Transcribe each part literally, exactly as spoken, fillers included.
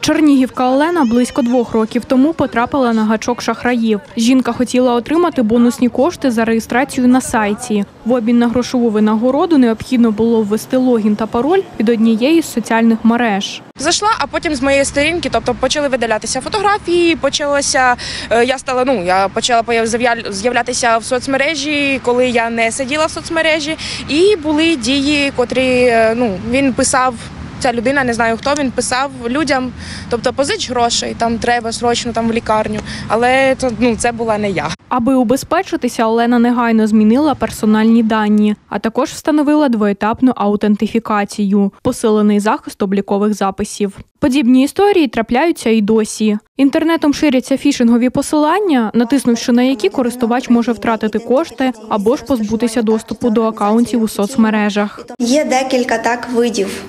Чернігівка Олена близько двох років тому потрапила на гачок шахраїв. Жінка хотіла отримати бонусні кошти за реєстрацію на сайті. В обмін на грошову винагороду необхідно було ввести логін та пароль від однієї з соціальних мереж. Зайшла, а потім з моєї сторінки, тобто почали видалятися фотографії, почалося, я стала, ну, я почала з'являтися в соцмережі, коли я не сиділа в соцмережі, і були дії, котрі, ну, він писав. Ця людина, не знаю хто, він писав людям, тобто позич грошей, там треба срочно там в лікарню, але то, ну, це була не я. Аби убезпечитися, Олена негайно змінила персональні дані, а також встановила двоетапну аутентифікацію – посилений захист облікових записів. Подібні історії трапляються і досі. Інтернетом ширяться фішингові посилання, натиснувши на які користувач може втратити кошти або ж позбутися доступу до акаунтів у соцмережах. Є декілька так видів,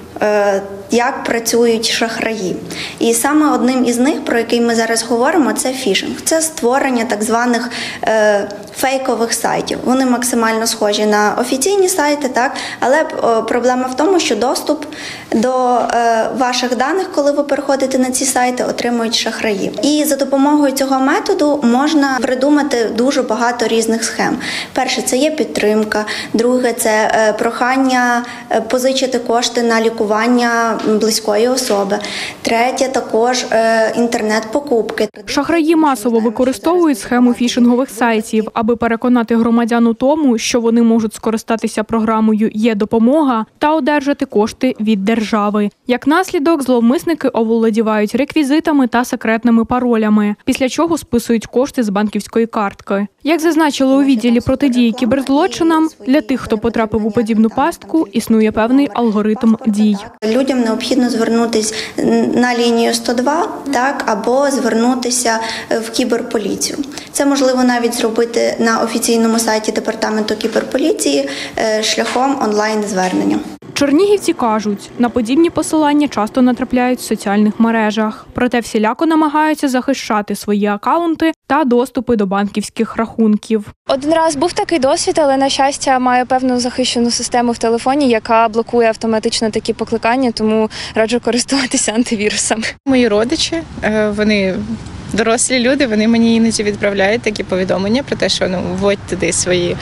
як працюють шахраї. І саме одним із них, про який ми зараз говоримо, це фішинг. Це створення так званих е, фейкових сайтів. Вони максимально схожі на офіційні сайти, так? Але о, проблема в тому, що доступ до е, ваших даних, коли ви переходите на ці сайти, отримують шахраї. І за допомогою цього методу можна придумати дуже багато різних схем. Перше, це є підтримка. Друге, це е, прохання позичити кошти на лікування близької особи. Третє, також е, інтернет-покупки. Шахраї масово використовують схему фішингових сайтів, аби переконати громадян у тому, що вони можуть скористатися програмою «Є-допомога» та одержати кошти від держави. Як наслідок, зловмисники оволодівають реквізитами та секретними паролями, після чого списують кошти з банківської картки. Як зазначили у відділі протидії кіберзлочинам, для тих, хто потрапив у подібну пастку, існує певний алгоритм дій. Людям необхідно звернутися на лінію сто два, так, або звернутися в кіберполіцію. Це можливо навіть зробити на офіційному сайті Департаменту кіберполіції шляхом онлайн-звернення. Чернігівці кажуть, на подібні посилання часто натрапляють в соціальних мережах. Проте всіляко намагаються захищати свої акаунти та доступи до банківських рахунків. Один раз був такий досвід, але, на щастя, маю певну захищену систему в телефоні, яка блокує автоматично такі покликання, тому раджу користуватися антивірусами. Мої родичі, вони дорослі люди, вони мені іноді відправляють такі повідомлення про те, що ну, вводь туди свої,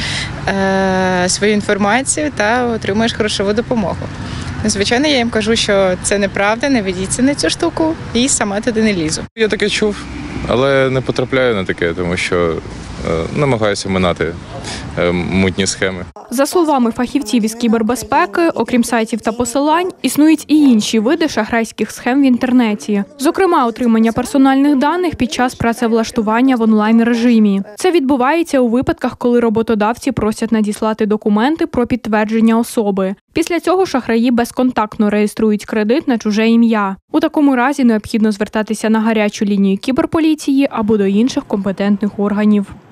е, свою інформацію та отримуєш грошову допомогу. Звичайно, я їм кажу, що це неправда, не ведіться на цю штуку і сама туди не лізу. Я таке чув, але не потрапляю на таке, тому що е, намагаюся минати е, мутні схеми. За словами фахівців із кібербезпеки, окрім сайтів та посилань, існують і інші види шахрайських схем в інтернеті. Зокрема, отримання персональних даних під час працевлаштування в онлайн-режимі. Це відбувається у випадках, коли роботодавці просять надіслати документи про підтвердження особи. Після цього шахраї безконтактно реєструють кредит на чуже ім'я. У такому разі необхідно звертатися на гарячу лінію кіберполіції або до інших компетентних органів.